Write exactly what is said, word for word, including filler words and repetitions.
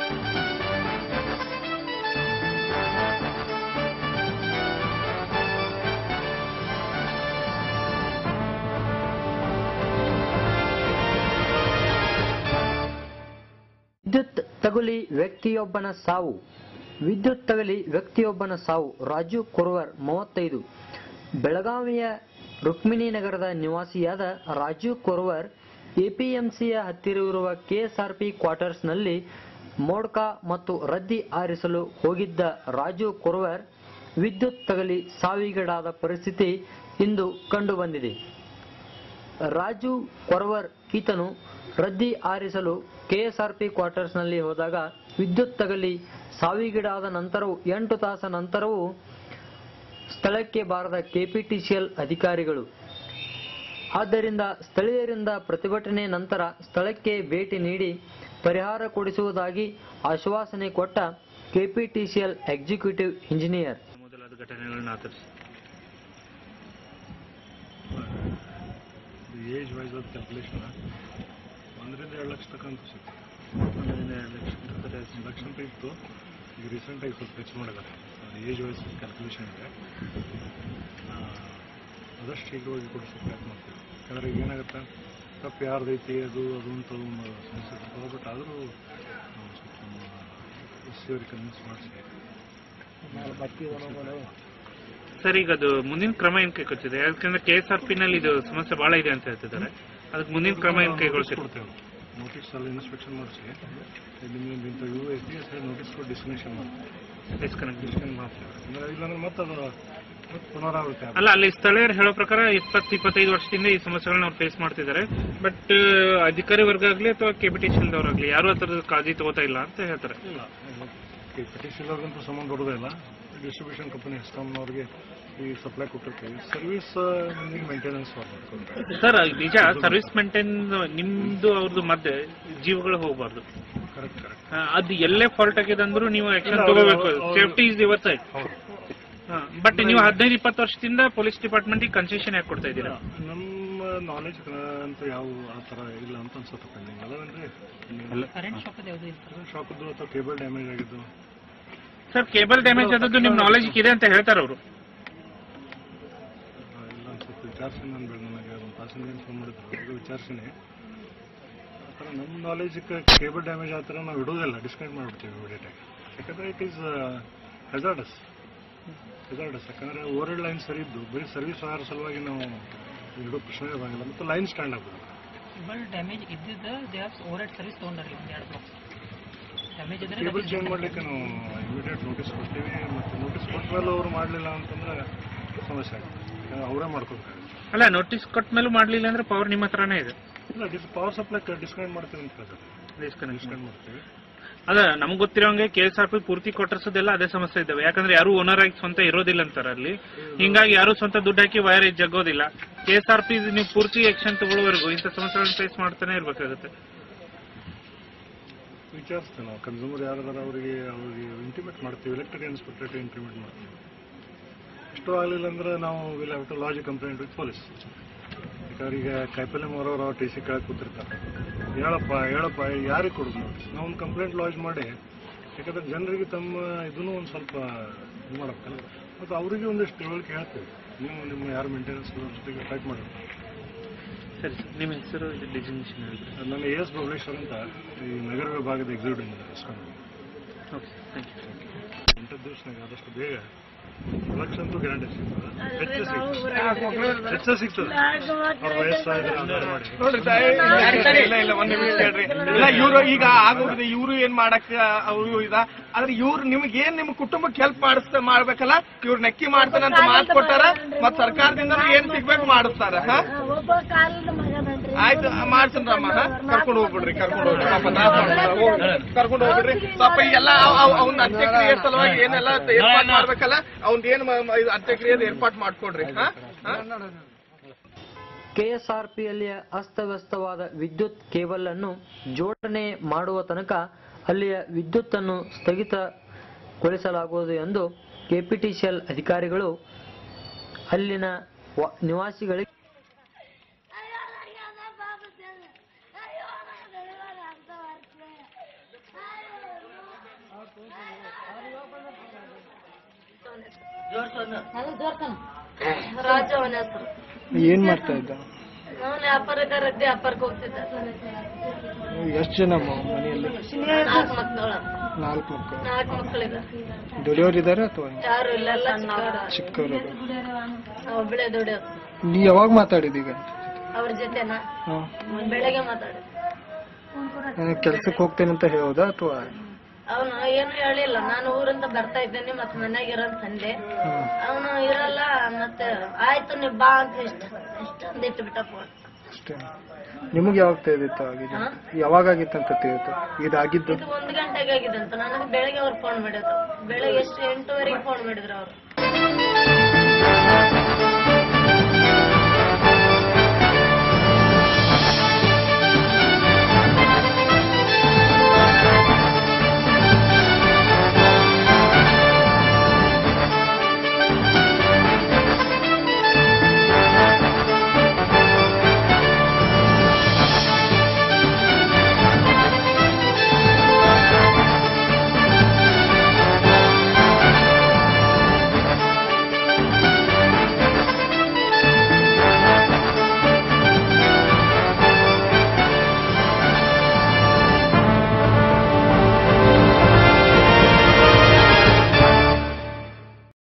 ವಿದ್ಯುತ್ ತಗುಲಿ ವ್ಯಕ್ತಿಯೊಬ್ಬನ ಸಾವು ವಿದ್ಯುತ್ ತಗುಲಿ ವ್ಯಕ್ತಿಯೊಬ್ಬನ ಸಾವು ರಾಜು ಕುರ್ವರ್ ಮೂವತ್ತೈದು. ಬೆಳಗಾವಿಯ ರುಕ್ಮಿಣಿ ನಗರದ ನಿವಾಸಿಯಾದ ರಾಜು ಕುರ್ವರ್ ಎಪಿಎಂಸಿಯ ಹತ್ತಿರವಿರುವ ಕೆಎಸ್ಆರ್ಪಿ ಕ್ವಾರ್ಟರ್ಸ್ನಲ್ಲಿ ಮೋಡ್ಕಾ ಮತ್ತು ರದ್ದಿ ಆರಿಸಲು ಹೋಗಿದ್ದ ರಾಜು ಕುರ್ವರ್ ವಿದ್ಯುತ್ ತಗುಲಿ ಸಾವಿಗೀಡಾದ ಪರಿಸ್ಥಿತಿ ಇಂದು ಕಂಡುಬಂದಿದೆ. ರಾಜು ಕುರ್ವರ್ ಈತನು ರದ್ದಿ ಆರಿಸಲು ಕೆಎಸ್ಆರ್ಪಿ ಕ್ವಾರ್ಟರ್ಸ್ನಲ್ಲಿ ಹೋದಾಗ ವಿದ್ಯುತ್ ತಗುಲಿ ಸಾವಿಗೀಡಾದ ನಂತರವೂ ಎಂಟು ತಾಸ ನಂತರವೂ ಸ್ಥಳಕ್ಕೆ ಬಾರದ ಕೆಪಿಟಿಸಿಎಲ್ ಅಧಿಕಾರಿಗಳು. ಆದ್ದರಿಂದ ಸ್ಥಳೀಯರಿಂದ ಪ್ರತಿಭಟನೆ ನಂತರ ಸ್ಥಳಕ್ಕೆ ಭೇಟಿ ನೀಡಿ ಪರಿಹಾರ ಕೊಡಿಸುವುದಾಗಿ ಆಶ್ವಾಸನೆ ಕೊಟ್ಟ ಕೆಪಿಟಿಸಿಎಲ್ ಎಕ್ಸಿಕ್ಯೂಟಿವ್ ಇಂಜಿನಿಯರ್ ಮೊದಲಾದ ಘಟನೆಗಳನ್ನು ಆಧರಿಸಿ ಏಜ್ ವೈಸ್ ಆಫ್ ಕ್ಯಾಲ್ಕುಲೇಷನ್ ಒಂದರಿಂದ ಎರಡು ಲಕ್ಷ ತನಕ ಅಂತ ಸಿಗ್ತದೆ. ಒಂದರಿಂದ ಎರಡು ಲಕ್ಷ ಲಕ್ಷ ಅಂತ ಇತ್ತು. ಈಗ ರೀಸೆಂಟಾಗಿ ಸ್ವಲ್ಪ ಹೆಚ್ಚು ಮಾಡಿದ್ದಾರೆ. ಏಜ್ ವೈಸ್ ಕ್ಯಾಲ್ಕುಲೇಷನ್ ಇದೆ. ಆದಷ್ಟು ಶೀಘ್ರವಾಗಿ ಕೊಡಿಸೋಕೆ ಪ್ರಯತ್ನ ಮಾಡ್ತೀವಿ. ಯಾಕಂದರೆ ಈಗ ಏನಾಗುತ್ತೆ ತಪ್ಪು ಯಾರ್ದೈತಿ ಅದು ಅದು ಅಂತ ಒಂದು ಸಮಸ್ಯೆ ಇರ್ತದೆ. ಬಟ್ ಆದರೂ ಸ್ವಲ್ಪ ಕನ್ವಿನ್ಸ್ ಮಾಡಿಸಿ. ಸರ್, ಈಗ ಅದು ಮುಂದಿನ ಕ್ರಮ ಏನು ಕೈಗೊಳ್ತಿದೆ? ಯಾಕಂದ್ರೆ ಕೆ ಎಸ್ ಆರ್ ಪಿ ನಲ್ಲಿ ಇದು ಸಮಸ್ಯೆ ಬಹಳ ಇದೆ ಅಂತ ಹೇಳ್ತಿದ್ದಾರೆ. ಅದಕ್ಕೆ ಮುಂದಿನ ಕ್ರಮ ಏನು ಕೈಗೊಳ್ತಿರ್ತೇವೆ? ನೋಟಿಸ್ ಅಲ್ಲಿ ಇನ್ಸ್ಪೆಕ್ಷನ್ ಮಾಡಿಸಿ ನಿಮ್ಗೆ ಇಂಥ ಯು ಐತಿ ನೋಟಿಸ್ ಕೊಟ್ಟು ಡಿಸ್ಕನೆಕ್ಷನ್ ಮಾಡ್ತೀವಿ. ಡಿಸ್ಕನೆಕ್ಟ್ ಡಿಸ್ಕನೆಕ್ಟ್ ಮಾಡ್ತೀವಿ. ಅಂದರೆ ಇಲ್ಲಾಂದ್ರೆ ಮತ್ತೆ ಅದು ಮತ್ತೆ ಪುನರಾವೃತ್ತಿ ಅಲ್ಲ. ಅಲ್ಲಿ ಸ್ಥಳೀಯರು ಹೇಳೋ ಪ್ರಕಾರ ಇಪ್ಪತ್ತು ಇಪ್ಪತ್ತೈದು ವರ್ಷದಿಂದ ಈ ಸಮಸ್ಯೆಗಳನ್ನ ಅವ್ರು ಫೇಸ್ ಮಾಡ್ತಿದ್ದಾರೆ. ಬಟ್ ಅಧಿಕಾರಿ ವರ್ಗ ಆಗಲಿ ಅಥವಾ ಕೆಪಿಟಿಸಿಎಲ್ದವ್ರಾಗಲಿ ಯಾರು ಅದರ ಕಾಳಜಿ ತಗೋತಾ ಇಲ್ಲ ಅಂತ ಹೇಳ್ತಾರೆ. ಇಲ್ಲ, ಕೆಪಿಟಿಸಿಎಲ್ವ್ರಿಗಂತೂ ಸಂಬಂಧ ಬರೋದಿಲ್ಲ. ಡಿಸ್ಟ್ರಿಬ್ಯೂಷನ್ ಕಂಪನಿ ಎಸ್ಕಾಮ್ನವ್ರಿಗೆ ಈ ಸಪ್ಲೈ ಕೊಟ್ಟಿರ್ತೀವಿ. ಸರ್ವಿಸ್ ಮೇಂಟೆನೆನ್ಸ್ ಮಾಡ್ತಾರೆ. ಸರ್, ನಿಜ ಸರ್ವಿಸ್ ಮೇಂಟೈನ್ ನಿಮ್ದು ಅವ್ರದ್ದು ಮಧ್ಯೆ ಜೀವಗಳು ಹೋಗಬಾರ್ದು. ಕರೆಕ್ಟ್ ಕರೆಕ್ಟ್ ಅದು ಎಲ್ಲೇ ಫಾಲ್ಟ್ ಆಗಿದೆ ಅಂದ್ರೂ ನೀವು ಆಕ್ಷನ್ ತಗೋಬೇಕು. Safety is your side. But ನೀವು ಹದಿನೈದು ಇಪ್ಪತ್ತು ವರ್ಷದಿಂದ ಪೊಲೀಸ್ ಡಿಪಾರ್ಟ್ಮೆಂಟ್ ಕನ್ಸೆಷನ್ ಯಾಕೆ ಕೊಡ್ತಾ ಇದ್ದೀರಾ? ನಮ್ಮ ನಾಲೆಜ್ ಅಂತ ಯಾವ ಆ ಥರ ಇಲ್ಲ ಅಂತ ಅನ್ಸುತ್ತೆ. ಪೆಂಡಿಂಗ್ ಅದಾವೇನ್ರಿ ಶಾಕದ್ದು ಅಥವಾ ಕೇಬಲ್ ಡ್ಯಾಮೇಜ್ ಆಗಿದ್ದು? ಸರ್, ಕೇಬಲ್ ಡ್ಯಾಮೇಜ್ ಆದದ್ದು ನಿಮ್ಮ ನಾಲೆಜ್ ಇದೆ ಅಂತ ಹೇಳ್ತಾರೆ ಅವರು. ಇಲ್ಲ ಅನ್ಸುತ್ತೆ. ವಿಚಾರಿಸಿ ನಾನು ಬೆಳೆ ನನಗೆ ಒಂದು ತಾಸಿನ ಫೋನ್ ಮಾಡಿದ್ರು. ಅವ್ರಿಗೆ ವಿಚಾರಿಸಿನಿ. ಆ ಥರ ನಮ್ಮ ನಾಲೆಜ್ಗೆ ಕೇಬಲ್ ಡ್ಯಾಮೇಜ್ ಆ ಥರ ನಾವು ಇಡೋದಿಲ್ಲ, ಡಿಸ್ಕನೆಕ್ಟ್ ಮಾಡಿಬಿಡ್ತೀವಿ ಇಮಿಡಿಯೇಟಾಗಿ. ಯಾಕಂದರೆ ಇಟ್ ಈಸ್ ಹೆಜಾರ್ಡಸ್ ಹೆಜಾರ್ಡಸ್ ಯಾಕಂದರೆ ಓವರ್ ಹೆಡ್ ಲೈನ್ ಸರಿ ಇದ್ದು ಬರೀ ಸರ್ವಿಸ್ ವೈರ್ ಸಲುವಾಗಿ ನಾವು ಇಡೋ ಪ್ರಶ್ನೆ ಇರೋಂಗಿಲ್ಲ. ಮತ್ತು ಲೈನ್ ಸ್ಟ್ಯಾಂಡ್ ಆಗ್ಬೋದು. ಕೇಬಲ್ ಡ್ಯಾಮೇಜ್ ಇದ್ದಿದ್ದು they have over head service ತೊಗೊಂಡ್ರಿ ಒಂದು ಎರಡು ಬಾಕ್ಸ್ ಡ್ಯಾಮೇಜ್ ಇದ್ರೆ ಕೇಬಲ್ ಚೇಂಜ್ ಮಾಡಲಿಕ್ಕೆ ನಾವು ಇಮಿಡಿಯೇಟ್ ನೋಟಿಸ್ ಕೊಡ್ತೀವಿ. ಮತ್ತು ನೋಟಿಸ್ ಕೊಟ್ಟ ಮೇಲೆ ಅವರು ಮಾಡಲಿಲ್ಲ ಅಂತಂದರೆ ಸಮಸ್ಯೆ ಆಗುತ್ತೆ. ಅವರೇ ಮಾಡ್ಕೋಬೇಕಾಗುತ್ತೆ. ಅಲ್ಲ, ನೋಟಿಸ್ ಕೊಟ್ಟ ಮೇಲೂ ಮಾಡಲಿಲ್ಲ ಅಂದ್ರೆ ಪವರ್ ನಿಮ್ಮ ಹತ್ರನೇ ಇದೆ. ಇಲ್ಲ, ಡಿಸ್ ಪವರ್ ಸಪ್ಲೈ ಡಿಸ್ಕನೆಕ್ಟ್ ಮಾಡ್ತೀವಿ ಅಂತ ಹೇಳ್ತಾರೆ. ಡಿಸ್ಕನೆಕ್ಟ್ ಡಿಸ್ಕನೆಕ್ಟ್ ಮಾಡ್ತೀವಿ. ಅದ ನಮ್ಗೆ ಗೊತ್ತಿರೋಂಗೆ ಕೆ ಎಸ್ ಆರ್ ಪಿ ಪೂರ್ತಿ ಕೊಟ್ಟರ್ಸೋದೆಲ್ಲ ಅದೇ ಸಮಸ್ಯೆ ಇದ್ದಾವೆ. ಯಾಕಂದ್ರೆ ಯಾರು ಓನರ್ ಆಗಿ ಸ್ವಂತ ಇರೋದಿಲ್ಲ ಅಂತಾರೆ ಅಲ್ಲಿ. ಹಿಂಗಾಗಿ ಯಾರು ಸ್ವಂತ ದುಡ್ಡು ಹಾಕಿ ವೈರ್ ಜಗ್ಗೋದಿಲ್ಲ. ಕೆ ಎಸ್ ಆರ್ ಪಿ ನೀವು ಪೂರ್ತಿ ಆಕ್ಷನ್ ತಗೊಳ್ಳೋವರೆಗೂ ಇಂಥ ಸಮಸ್ಯೆಗಳನ್ನ ಫೇಸ್ ಮಾಡ್ತಾನೆ ಇರ್ಬೇಕಾಗುತ್ತೆ. ವಿಚಾರಿಸ್ತೇವೆ ನಾವು. ಕನ್ಸ್ಯೂಮರ್ ಯಾರಾದಾರ ಅವರಿಗೆ ಅವ್ರಿಗೆ ಇಂಟಿಮೇಟ್ ಮಾಡ್ತೀವಿ. ಎಲೆಕ್ಟ್ರಿಕ್ ಇನ್ಸ್ಪೆಕ್ಟರ್ ಇಂಟಿಮೇಟ್ ಮಾಡ್ತೀವಿ. ಇಷ್ಟು ಆಗಲಿಲ್ಲ ಅಂದ್ರೆ ನಾವು will have to lodge complaint with police. ಯಾಕಂದ್ರೆ ಈಗ ಕಾಯಿಪಲ್ಲೆ ಮಾರೋರು ಟಿ ಸಿ ಕೆಳಗೆ ಕೂತಿರ್ತಾರೆ. ಹೇಳಪ್ಪ ಹೇಳಪ್ಪ ಯಾರಿಗೆ ಕೊಡೋದು ನೋಟಿಸ್? ನಾವು ಒಂದು ಕಂಪ್ಲೇಂಟ್ ಲಾಜ್ ಮಾಡಿ, ಯಾಕಂದ್ರೆ ಜನರಿಗೆ ತಮ್ಮ ಇದನ್ನು ಒಂದು ಸ್ವಲ್ಪ ಇದು ಮಾಡಬೇಕಲ್ಲ. ಮತ್ತು ಅವರಿಗೆ ಒಂದಿಷ್ಟು ತಿಳುವಳಿಕೆ ಹೇಳ್ತೀವಿ. ನೀವು ನಿಮ್ಮ ಯಾರು ಮೇಂಟೆನೆನ್ಸ್ ಜೊತೆಗೆ ಟೈಪ್ ಮಾಡಿ. ಸರಿ ಸರ್, ನಿಮ್ಮ ಹೆಸರು ಡೆಸಿಗ್ನೇಷನ್ ಹೇಳಿದ್ರೆ? ನನ್ನ ಎ ಎಸ್ ಬಬಲೇಶ್ವರ್ ಅಂತ ಈ ನಗರ ವಿಭಾಗದ ಎಕ್ಸಿಕ್ಯೂಟಿವ್ ಇಂಜಿನಿಯರ್ ಇಸ್ಕೊಂಡು. Okay, thank you. ಎಂಟು ದಿವಸನಾಗ ಆದಷ್ಟು ಬೇಗ ಲಕ್ಷ ಅಂತೂ ಗ್ಯಾರಂಟಿ ಸಿಗ್ತದೆ. ಹೆಚ್ಚು ಸಿಗ್ತದೆ ಹೆಚ್ಚು ಸಿಗ್ತದೆ ಅವ್ರ ವಯಸ್ಸಾದ್ರೆ ಇಲ್ಲ ಇವ್ರು ಈಗ ಆಗೋಗಿದೆ. ಇವ್ರು ಏನ್ ಮಾಡಕ್ ಅವರು ಇದ ಆದ್ರೆ ಇವ್ರು ನಿಮ್ಗೆ ಏನ್ ನಿಮ್ ಕುಟುಂಬಕ್ಕೆ ಹೆಲ್ಪ್ ಮಾಡಿಸ್ತಾ ಮಾಡ್ಬೇಕಲ್ಲ. ಇವ್ರು ನೆಕ್ಕಿ ಮಾಡ್ತಾನೆ ಅಂತ ಮಾತು ಕೊಟ್ಟಾರ. ಮತ್ ಸರ್ಕಾರದಿಂದ ಏನ್ ಸಿಗ್ಬೇಕು ಮಾಡಿಸ್ತಾರ. ಆಯ್ತು, ಮಾಡ್ಸನ್ರಮ್ಮ. ಕರ್ಕೊಂಡು ಹೋಗ್ಬಿಡ್ರಿ ಕರ್ಕೊಂಡು ಹೋಗ್ಬಿಡ್ರಿ ಕರ್ಕೊಂಡು ಹೋಗ್ಬಿಡ್ರಿ ಸ್ವಲ್ಪ ಎಲ್ಲ ಅವ್ನ ಅಂತ್ಯಕ್ರಿಯೆ ಸಲುವಾಗಿ ಏನೆಲ್ಲ ಏರ್ಪಾಟ್ ಮಾಡ್ಬೇಕಲ್ಲ ಅವ್ನ ಏನ್ ಅಂತ್ಯಕ್ರಿಯೆ ಏರ್ಪಾಟ್ ಮಾಡ್ಕೊಡ್ರಿ. ಕೆಎಸ್ಆರ್ಪಿಯಲ್ಲಿಯ ಅಸ್ತವ್ಯಸ್ತವಾದ ವಿದ್ಯುತ್ ಕೇಬಲ್ ಅನ್ನು ಜೋಡಣೆ ಮಾಡುವ ತನಕ ಅಲ್ಲಿಯ ವಿದ್ಯುತ್ ಅನ್ನು ಸ್ಥಗಿತಗೊಳಿಸಲಾಗುವುದು ಎಂದು ಕೆಪಿಟಿಸಿಎಲ್ ಅಧಿಕಾರಿಗಳು ಅಲ್ಲಿನ ನಿವಾಸಿಗಳಿಗೆ ರಾಜ ಅವನ ಹೆಸರು. ಏನ್ ಮಾಡ್ತಾ ಇದ್ದ? ಅವನು ವ್ಯಾಪಾರಗಾರದ್ದೆ ವ್ಯಾಪಾರಕ್ಕೆ ಹೋಗ್ತಿದ್ದ. ಎಷ್ಟು ಜನ ಮನೆಯಲ್ಲಿ? ನಾಲ್ಕು ಮಕ್ಕಳು. ನಾಲ್ಕು ಮಕ್ಕಳು. ನಾಲ್ಕು ಮಕ್ಕಳಿದ. ದುಡಿಯೋರಿದ್ದಾರೆ ಅಥವಾ ಯಾರು ಇಲ್ಲ, ಎಲ್ಲ ಚಿಕ್ಕವರು? ಒಬ್ಬಳೆ ದುಡಿಯೋದು. ನೀ ಯಾವಾಗ ಮಾತಾಡಿದೀಗ ಅವ್ರ ಜೊತೆನ? ಬೆಳಗ್ಗೆ ಮಾತಾಡಿ. ಕೆಲ್ಸಕ್ಕೆ ಹೋಗ್ತೇನೆ ಅಂತ ಹೇಳೋದಾ ಅಥವಾ? ಅವನು ಏನು ಹೇಳಿಲ್ಲ. ನಾನು ಊರಿಂದ ಬರ್ತಾ ಇದ್ದೇನೆ ಮತ್ ಮನ್ಯಾಗ ಇರೋಂತ ಅಂದೆ. ಅವನು ಇರಲ್ಲ. ಮತ್ತೆ ಆಯ್ತು ನೀ ಬಾ ಅಂತ ಇಷ್ಟ ಇಷ್ಟೊಂದು ಇಟ್ಟು ಬಿಟ್ಟ ಫೋನ್. ಅಷ್ಟೇ. ನಿಮ್ಗೆ ಯಾವಾಗ ತಿಳಿದಿತ್ತು ಆಗಿದೆ? ಯಾವಾಗ ಆಗಿತ್ತಂತ ತಿಳಿತು ಇದಾಗಿದ್ದು? ಇದು ಒಂದು ಗಂಟೆಗೆ ಆಗಿದೆ ಅಂತ ನನಗೆ ಬೆಳಗ್ಗೆ ಅವ್ರು ಫೋನ್ ಮಾಡಿದ್ರು. ಬೆಳಗ್ಗೆ ಎಷ್ಟು ಎಂಟೂವರೆಗೆ ಫೋನ್ ಮಾಡಿದ್ರು ಅವರು.